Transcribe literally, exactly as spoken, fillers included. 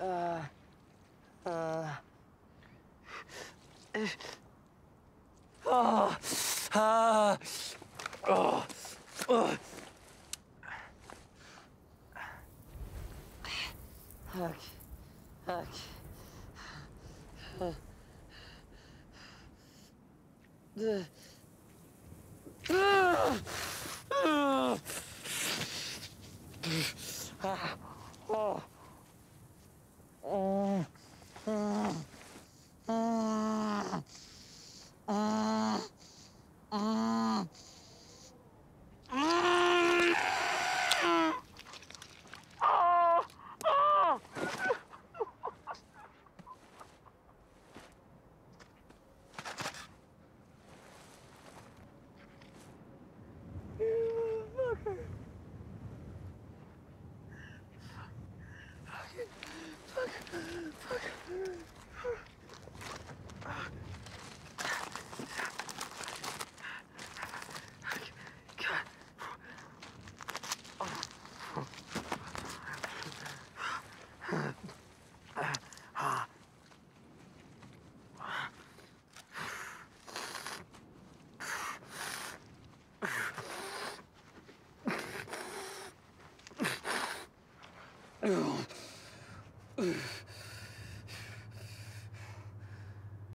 Uh, uh. Oh, ah, oh, oh. Fuck, fuck. Uh. Uh. Uh. Uh. Ah, oh. Mm. Mm. Mm. Mm. Mm. Mm. Oh. Oh. You motherfucker. Fuck. Fuck. God. Ugh.